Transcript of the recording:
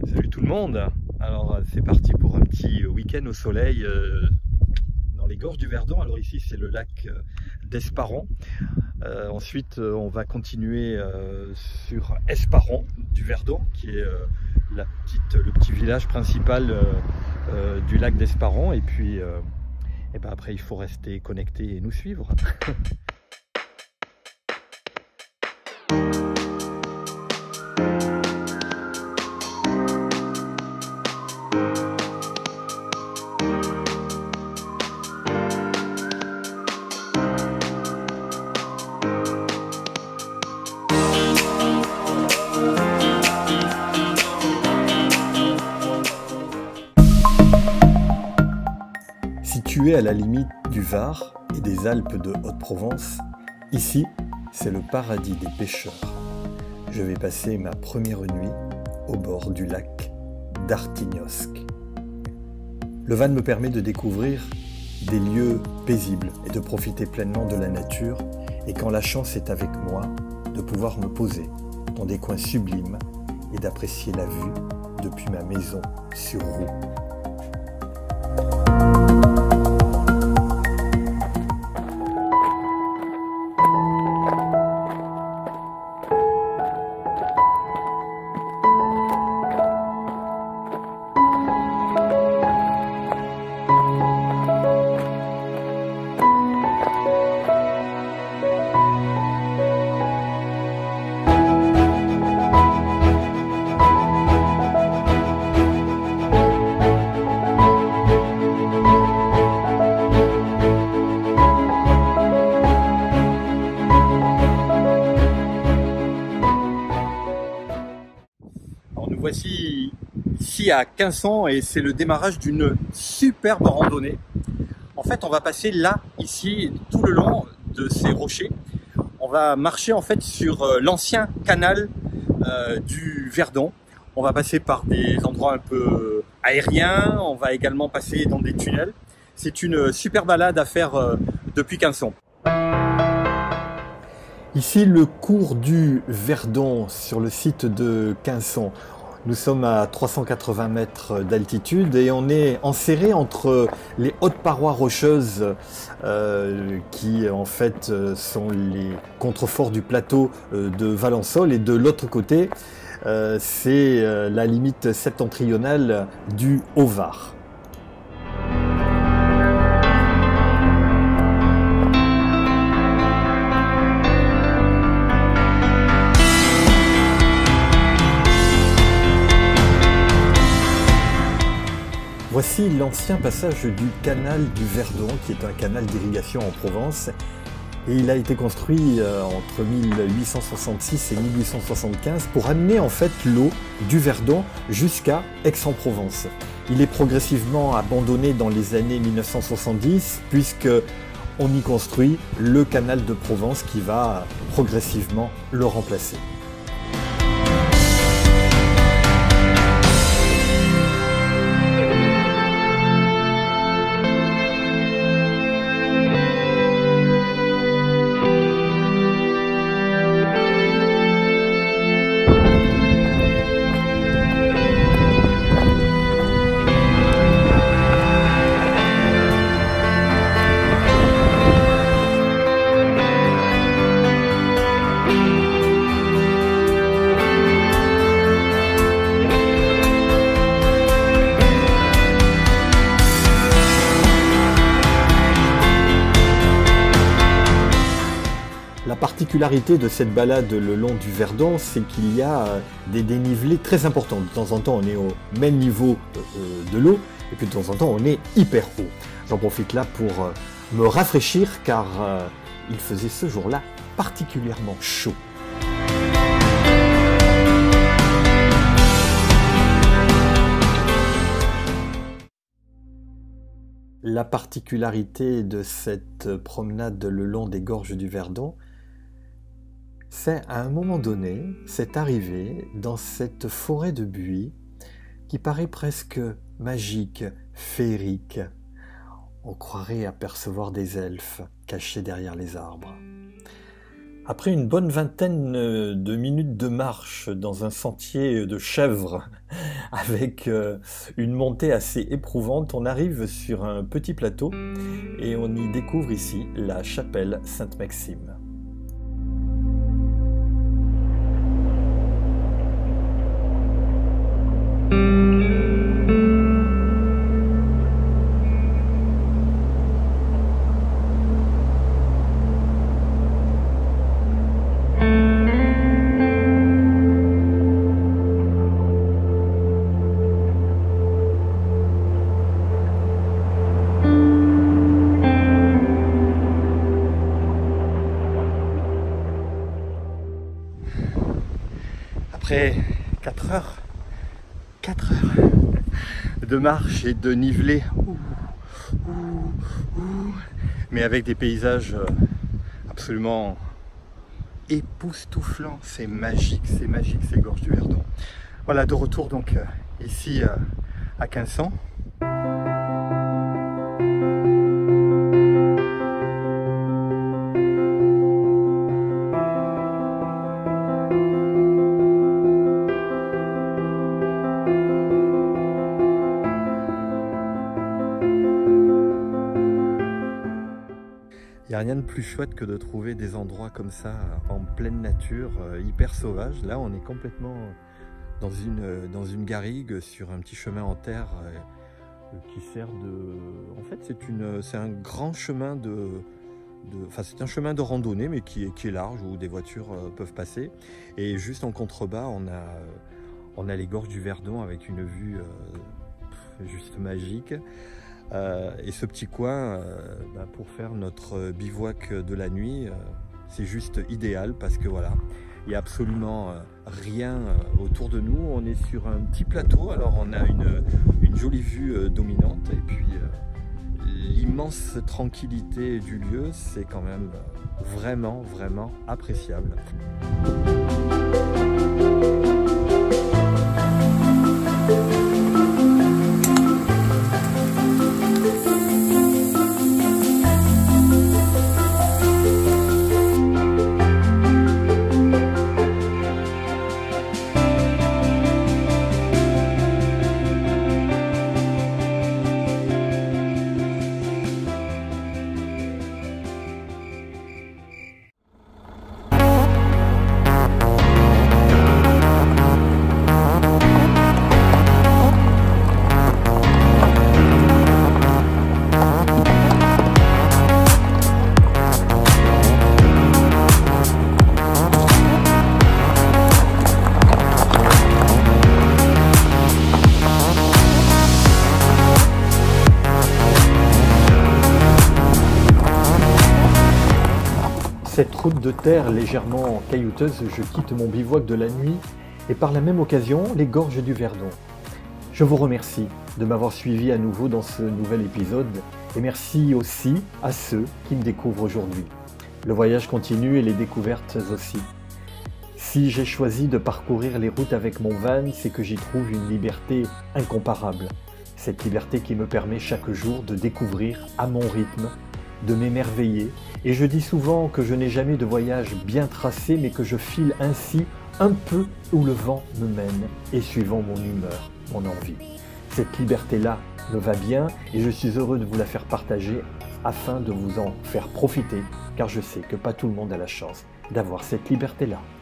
Salut tout le monde. Alors c'est parti pour un petit week-end au soleil dans les gorges du Verdon. Alors ici c'est le lac d'Esparron. Ensuite on va continuer sur Esparon du Verdon, qui est le petit village principal du lac d'Esparron. Et puis après il faut rester connecté et nous suivre. Situé à la limite du Var et des Alpes de Haute-Provence, ici, c'est le paradis des pêcheurs. Je vais passer ma première nuit au bord du lac d'Artignosc. Le van me permet de découvrir des lieux paisibles et de profiter pleinement de la nature, et quand la chance est avec moi, de pouvoir me poser dans des coins sublimes et d'apprécier la vue depuis ma maison sur roue. Nous voici ici à Quinçon et c'est le démarrage d'une superbe randonnée. En fait, on va passer là, ici, tout le long de ces rochers. On va marcher en fait sur l'ancien canal du Verdon. On va passer par des endroits un peu aériens. On va également passer dans des tunnels. C'est une super balade à faire depuis Quinçon. Ici, le cours du Verdon sur le site de Quinçon. Nous sommes à 380 mètres d'altitude et on est enserré entre les hautes parois rocheuses qui en fait sont les contreforts du plateau de Valençol, et de l'autre côté c'est la limite septentrionale du Haut-Var. Voici l'ancien passage du canal du Verdon, qui est un canal d'irrigation en Provence. Et il a été construit entre 1866 et 1875 pour amener en fait l'eau du Verdon jusqu'à Aix-en-Provence. Il est progressivement abandonné dans les années 1970 puisque on y construit le canal de Provence qui va progressivement le remplacer. La particularité de cette balade le long du Verdon, c'est qu'il y a des dénivelés très importants. De temps en temps, on est au même niveau de l'eau, et puis de temps en temps, on est hyper haut. J'en profite là pour me rafraîchir, car il faisait ce jour-là particulièrement chaud. La particularité de cette promenade le long des gorges du Verdon, c'est à un moment donné, cette arrivée dans cette forêt de buis qui paraît presque magique, féerique. On croirait apercevoir des elfes cachés derrière les arbres. Après une bonne vingtaine de minutes de marche dans un sentier de chèvres avec une montée assez éprouvante, on arrive sur un petit plateau et on y découvre ici la chapelle Sainte-Maxime. Après 4 heures de marche et de nivelé, mais avec des paysages absolument époustouflants, c'est magique ces gorges du Verdon. Voilà, de retour donc ici à Quinçan. Il n'y a rien de plus chouette que de trouver des endroits comme ça en pleine nature, hyper sauvage. Là, on est complètement dans une garrigue sur un petit chemin en terre qui sert de... En fait, c'est un grand chemin Enfin, c'est un chemin de randonnée, mais qui est large, où des voitures peuvent passer. Et juste en contrebas, on a les gorges du Verdon avec une vue juste magique. Et ce petit coin, pour faire notre bivouac de la nuit, c'est juste idéal parce que voilà, il n'y a absolument rien autour de nous. On est sur un petit plateau, alors on a une jolie vue dominante et puis l'immense tranquillité du lieu, c'est quand même vraiment appréciable. Cette route de terre légèrement caillouteuse, je quitte mon bivouac de la nuit et par la même occasion les gorges du Verdon. Je vous remercie de m'avoir suivi à nouveau dans ce nouvel épisode et merci aussi à ceux qui me découvrent aujourd'hui. Le voyage continue et les découvertes aussi. Si j'ai choisi de parcourir les routes avec mon van, c'est que j'y trouve une liberté incomparable. Cette liberté qui me permet chaque jour de découvrir à mon rythme, de m'émerveiller. Et je dis souvent que je n'ai jamais de voyage bien tracé, mais que je file ainsi un peu où le vent me mène et suivant mon humeur, mon envie. Cette liberté-là me va bien et je suis heureux de vous la faire partager afin de vous en faire profiter, car je sais que pas tout le monde a la chance d'avoir cette liberté-là.